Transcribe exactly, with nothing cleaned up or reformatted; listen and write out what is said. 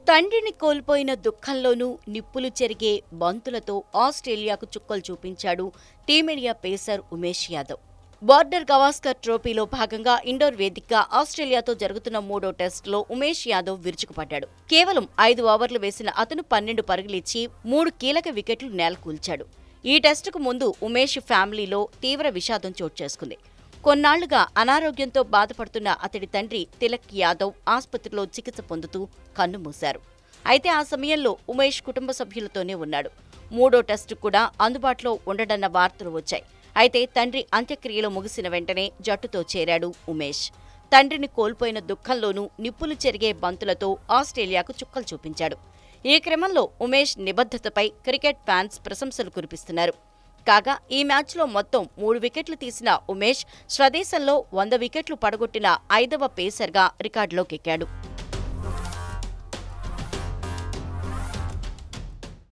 తండ్రిని కోల్పోయిన దుఃఖంలోనూ నిప్పులు చెరిగే బంతులతో ఆస్ట్రేలియాకు చుక్కలు చూపించాడు team India pacer Umesh Yadav. Border Gavaskar ట్రోఫీలో భాగంగా ఇండోర్ వేదికగా ఆస్ట్రేలియాతో జరుగుతున్న మూడో టెస్టులో ఉమేష్ యాదవ్ విరుచుకుపడ్డాడు. కేవలం ఐదు ఓవర్లు వేసిన అతను పన్నెండు పరుగులిచ్చి మూడు కీలక వికెట్లు నేలకూల్చాడు. ఈ టెస్టుకు ముందు ఉమేష్ ఫ్యామిలీలో తీవ్ర విషాదం చోటు చేసుకుంది. కొన్నాళ్లుగా అనారోగ్యంతో బాధపడుతున్న అతడి తండ్రి తిలక్ యాదవ్ ఆసుపత్రిలో చికిత్స పొందుతూ కన్నుమూశారు. అయితే ఆ సమయంలో ఉమేష్ కుటుంబ సభ్యులతోనే ఉన్నాడు. మూడో టెస్టు కూడా అందుబాటులో ఉండడన్న వార్తలు వచ్చాయి. అయితే తండ్రి అంత్యక్రియలు ముగిసిన వెంటనే జట్టుతో చేరాడు ఉమేష్. తండ్రిని కోల్పోయిన దుఃఖంలోనూ నిప్పులు చెరిగే బంతులతో ఆస్ట్రేలియాకు చుక్కలు చూపించాడు. ఈ క్రమంలో ఉమేష్ నిబద్ధతపై క్రికెట్ ఫ్యాన్స్ ప్రశంసలు కురిపిస్తున్నారు. కాగా ఈ మ్యాచ్లో మొత్తం మూడు వికెట్లు తీసిన ఉమేష్ స్వదేశంలో వంద వికెట్లు పడగొట్టిన ఐదవ పేసర్గా రికార్డులోకెక్కాడు.